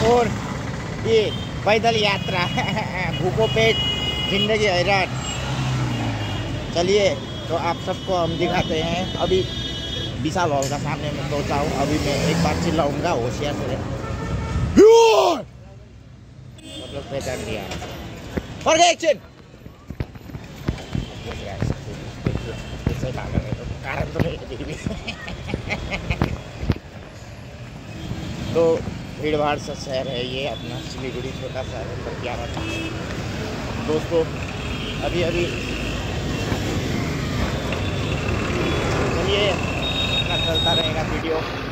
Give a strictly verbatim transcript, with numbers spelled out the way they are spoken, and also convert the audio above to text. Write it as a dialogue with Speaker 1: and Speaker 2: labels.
Speaker 1: और ये पैदल यात्रा भूखों पेट जिंदगी हैरान। चलिए तो आप सबको हम दिखाते हैं। अभी विशाल हॉल का सामने में पहुंचा हूँ। अभी मैं एक बार चिल्लाऊंगा, होशियार से मतलब पहचान दिया और एक्शन कारण तो नहीं। तो भीड़ भाड़ सा शहर है ये अपना सिलीगुड़ी, छोटा सा है पर क्या बताएं दोस्तों। अभी अभी चलिए अपना चलता रहेगा वीडियो।